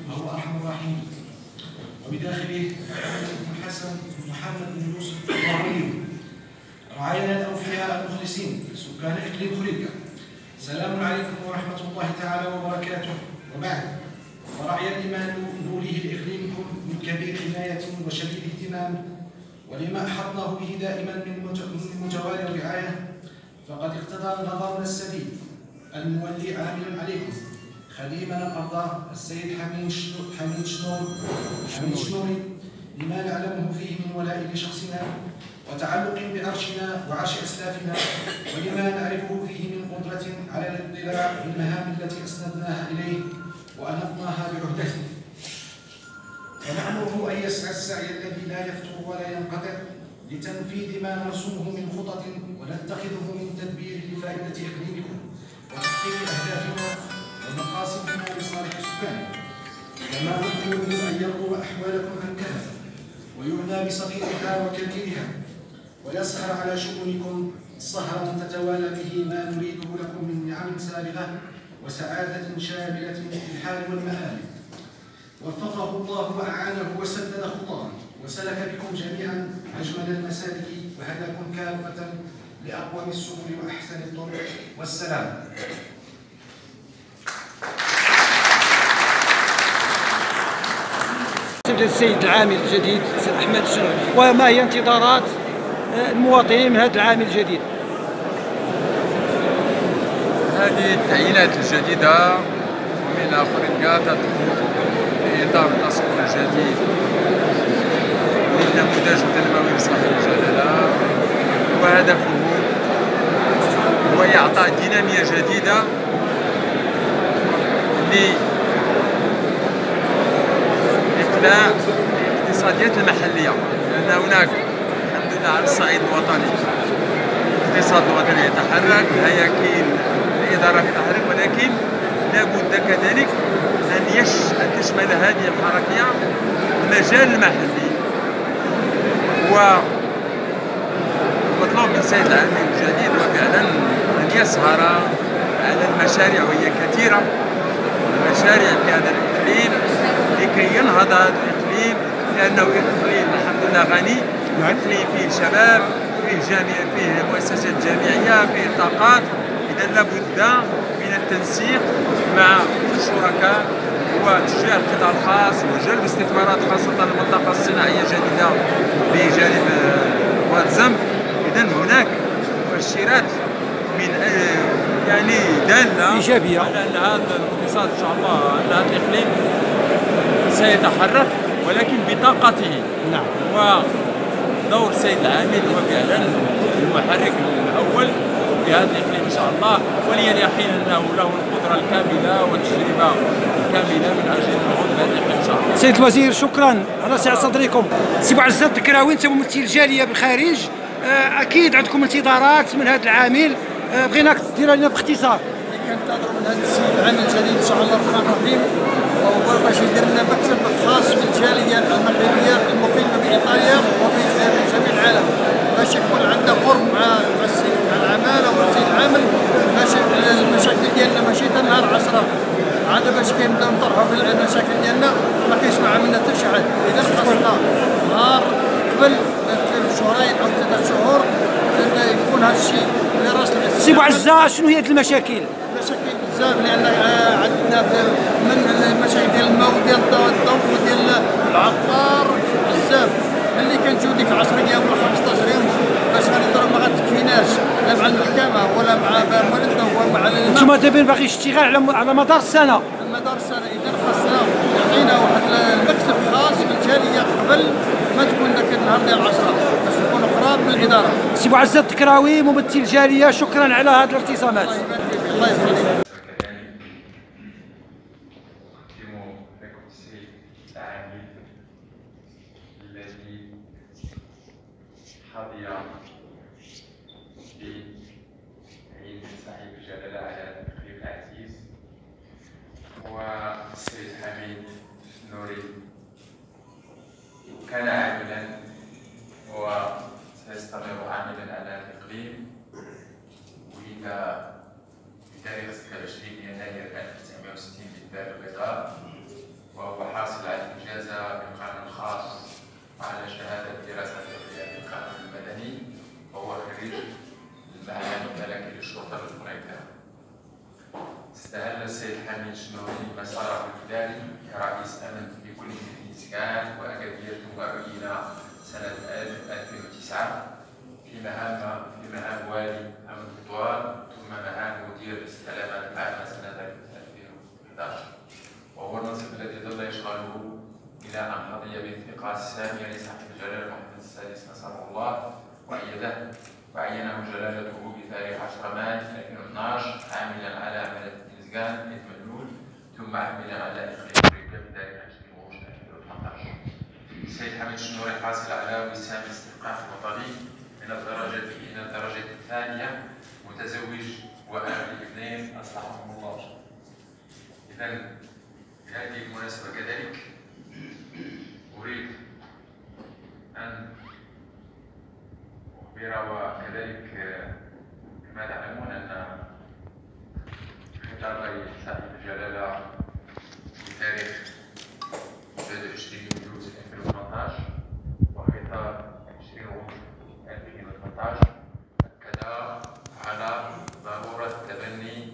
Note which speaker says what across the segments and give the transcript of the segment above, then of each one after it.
Speaker 1: وهو أرحم الراحمين، وبداخله الحسن محمد بن يوسف الطاهري، رعايانا الأوفياء المخلصين سكان إقليم خليلكة. سلام عليكم ورحمة الله تعالى وبركاته. وبعد، ورعي الإيمان نوله لإقليمكم من كبير عناية وشديد اهتمام، ولما أحطناه به دائما من متوالي الرعاية، فقد اقتضى نظامنا السديد المولي عاملا عليكم خديمنا الأرض السيد حميد شنوري، لما نعلمه فيه من ولاء لشخصنا وتعلق بعرشنا وعرش أسلافنا، ولما نعرفه فيه من قدرة على الاطلاع بالمهام التي أسندناها إليه وأنطناها بعهدته. ونأمره أن يسعى السعي الذي لا يفتر ولا ينقطع لتنفيذ ما نرسمه من خطط ونتخذه من تدبير لفائدة إقليمكم وتحقيق أهدافنا ومقاصدنا لصالح سكانه. كما نطلب منه أن يرغب أحوالكم عن كهف ويعنى بصغيرها وكبيرها، ويسهر على شؤونكم سهرا تتوالى به ما نريده لكم من نعم سابغة وسعادة شاملة في الحال والمآل. وفقه الله وأعانه وسدد خطاه وسلك بكم جميعا أجمل المسالك وهداكم كافة لأقوم السبل وأحسن الطرق. والسلام.
Speaker 2: السيد العامل الجديد السيد أحمد الشنوري، وما هي انتظارات المواطنين من هذا العام الجديد؟
Speaker 3: هذه التعيينات الجديدة من خليلكة تدخل في إطار التصور الجديد للنموذج التنموي لصاحب الجلالة، وهدفه هو إعطاء دينامية جديدة لإقلاع الاقتصاديات المحلية، لأن هناك الحمد لله على الصعيد الوطني الاقتصاد الوطني يتحرك، هياكل الإدارة تتحرك، ولكن لابد كذلك أن تشمل هذه الحركية المجال المحلي. ومطلوب من السيد العامل الجديد وفعلا أن يسهر على المشاريع، وهي كثيرة المشاريع في هذا الإقليم لكي ينهض هذا الإقليم، لأنه إقليم الحمد لله غني، إقليم فيه شباب، فيه مؤسسات جامعية، فيه طاقات. إذا لابد من التنسيق مع كل الشركاء وتشجيع القطاع الخاص وجلب استثمارات، خاصة المنطقة الصناعية الجديدة بجانب واد زنب. إذا هناك مؤشرات من يعني دالة
Speaker 2: إيجابية
Speaker 3: على أن هذا الاقتصاد إن شاء الله، أن هذا الإقليم سيتحرك، ولكن بطاقته.
Speaker 2: نعم.
Speaker 3: ودور السيد العامل هو فعلا المحرك الأول في هذا الإقليم إن شاء الله، ولي اليقين أنه له القدرة الكاملة والتجربة الكاملة من أجل النهوض بهذا الإقليم إن شاء الله.
Speaker 2: سيد الوزير شكرا على سعة صدركم. سي بوعزة الدكراوي، أنت ممثل الجالية بالخارج، أكيد عندكم انتظارات من هذا العامل، بغيناك دير لنا باختصار.
Speaker 4: كننتظروا من هذا السيد العامل الجديد ان شاء الله الرحمن الرحيم، وهو باش يدير لنا مكتب خاص بالجاليه المغربيه المقيمه بايطاليا وفي جميع العالم، باش يكون عندنا قرب مع العماله والسيد العامل، باش المشاكل ديالنا ماشي نهار 10 عاد باش كنبداو نطرحوا في المشاكل ديالنا ما كيسمع منا حتى شي حد. اذا خاصنا نهار قبل شهرين او 3 شهور يكون هذا الشيء اللي راس الاساس.
Speaker 2: سي بوعزة، شنو هي المشاكل؟
Speaker 4: مشاكل بزاف، لان عندنا من المشاكل ديال الماء وديال الضوء وديال العقار بزاف، اللي كنجيو ديك 10 ايام ولا 15 يوم باش غنضرب ما غتكفيناش لا مع المحكمه ولا مع والدنا ومع الماء.
Speaker 2: انتم دابا باغي اشتغال على مدار السنه.
Speaker 4: على مدار السنه، اذا خاصنا يعطينا واحد المكتب خاص بالجاليه قبل ما تكون ذاك النهار ديال 10 باش نكونوا قراب من الاداره.
Speaker 2: سي بوعزة الدكراوي ممثل الجاليه، شكرا على هذه الارتسامات.
Speaker 4: الله يخليك.
Speaker 3: الذي حظي بعين صاحب الجلالة على الإقليم العزيز هو السيد حميد الشنوري. كان عاملا وسيستمر عاملا على الإقليم، ولد بتاريخ 26 يناير 1960 بالدار البيضاء، وهو كرئيس أمن لكل الإسكان وأكاديمية وعينا سنة 2009 في مهام والي أمن تطوان، ثم مهام مدير الاستلامات العامة سنة 2011، وهو المنصب الذي ظل يشغله إلى أن حظي بالثقة السامية لصاحب الجلالة محمد السادس نصره الله وأيده، وعينه جلالته بتاريخ 10 ماي 2012 عاملا على عملة الإسكان إذ مدلول، ثم عاملا على إقليم أفريقيا بتاريخ 20 غشت 2018. السيد حميد الشنوري حاصل على وسام الاستحقاق الوطني من الدرجة الثانية، متزوج وأب لاثنين أصلحهم الله. إذن بهذه المناسبة كذلك أريد أن أخبر، وكذلك كما تعلمون أن خطاب صاحب الجلالة بتاريخ 23 يوليو 2018 وخطاب 20 غشت 2018 أكد على ضرورة تبني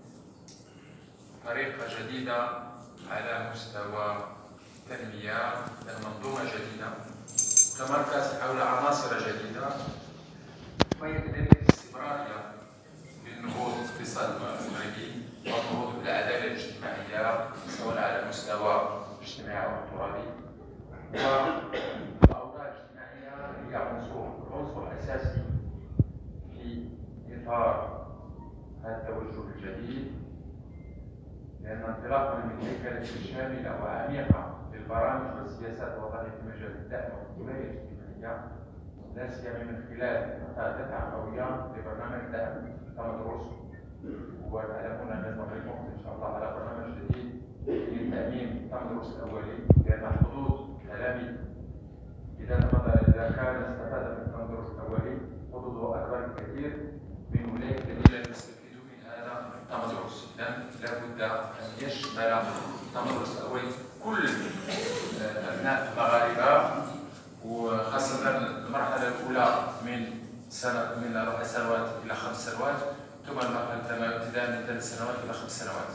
Speaker 3: طريقة جديدة على مستوى تنمية المنظومة جديدة تمركز حول عناصر جديدة، وهي كذلك استمرارية للنهوض بالاقتصاد المغربي والنهوض بالعدالة الاجتماعية سواء على المستوى الاجتماعي أو الترابي. والأوضاع الاجتماعية هي عنصر أساسي في إطار هذا التوجه الجديد، لأن انطلاقا من الهيكلة الشاملة وعميقة للبرامج والسياسات الوطنية في مجال الدعم والحماية الاجتماعية، لا سيما من خلال قاعدة قوية لبرنامج دعم كمدروس، وتعلمون أن المغرب مقبل إن شاء الله على برنامج جديد لتأمين التمدرس الأولي، لأن حدود التلاميذ إذا كان استفاد من التمدرس الأولي حدوده أكبر بكثير من أولئك الذين لم يستفيدوا من هذا التمدرس. إذن لابد أن يشمل التمدرس الأولي كل أبناء المغاربة، وخاصة المرحلة الأولى من 4 سنوات إلى 5 سنوات، ثم المرحلة الثانية ابتداء من 3 سنوات إلى 5 سنوات.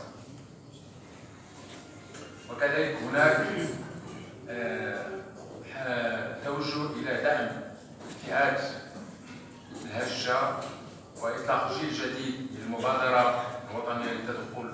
Speaker 3: وكذلك هناك توجه إلى دعم فئات الهشة وإطلاق جيل جديد للمبادرة الوطنية للتدخل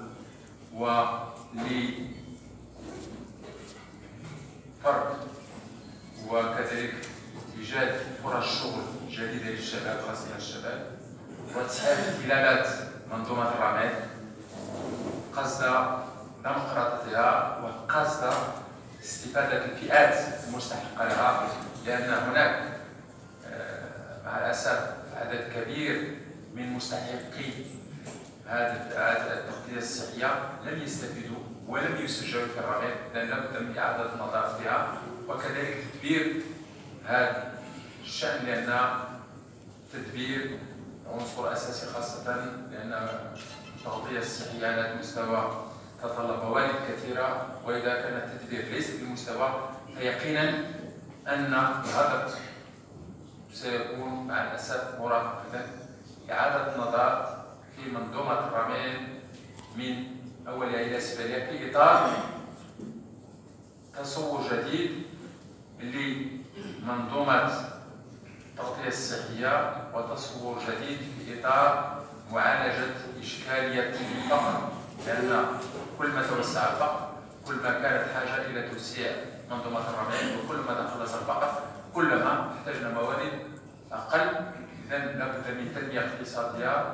Speaker 3: ولفرض وكذلك إيجاد فرص شغل جديدة للشباب خاصة الشباب، وتسهيل خلالات منظومة الرماد قصد ديمقراطيتها وقصد استفادة الفئات المستحقة لها، لأن هناك مع الأسف عدد كبير من مستحقي هذه التغطية الصحية لم يستفيدوا ولم يسجلوا في الرماد، لأن لابد من إعادة النظر فيها وكذلك تدبير هذا الشأن، لأن تدبير عنصر أساسي خاصة لأن التغطية الصحية على المستوى تتطلب موارد كثيرة، وإذا كان التدبير ليس بالمستوى فيقينا أن الهدف سيكون مع الأسف مرافق. إعادة النظر في منظومة الرماد من أولها إلى أسفلها في إطار تصور جديد لمنظومة التغطية الصحية وتصور جديد في إطار معالجة إشكالية الفقر، لأن كل ما توسع الفقر كل ما كانت حاجة إلى توسيع منظومة الرماد، وكل ما تخلص الفقر كلما احتاجنا موارد أقل. إذن لابد من تنمية اقتصادية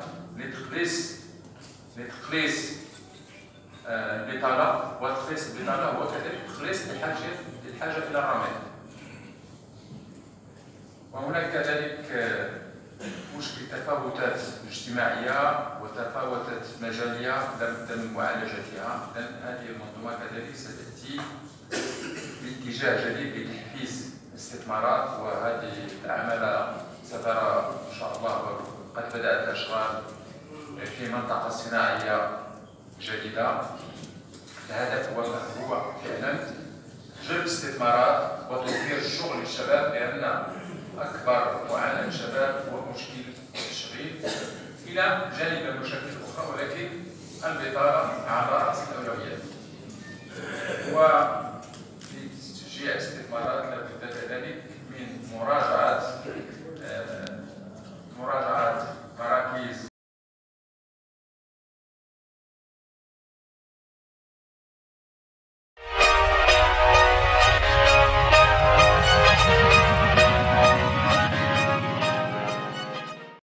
Speaker 3: لتقليص البطالة، وتقليص البطالة هو كذلك تقليص الحاجة إلى الرماد. وهناك كذلك مشكل تفاوتات اجتماعية وتفاوتات مجالية لابد من معالجتها، لأن هذه المنظومة كذلك ستأتي باتجاه جديد لتحفيز الاستثمارات، وهذه العمل سترى إن شاء الله قد بدأت الأشغال في منطقة صناعية جديدة. الهدف هو فعلا جلب استثمارات وتوفير الشغل للشباب، لأن أكبر معاناة الشباب هو مشكل التشغيل إلى جانب المشاكل الأخرى، ولكن البطالة على رأس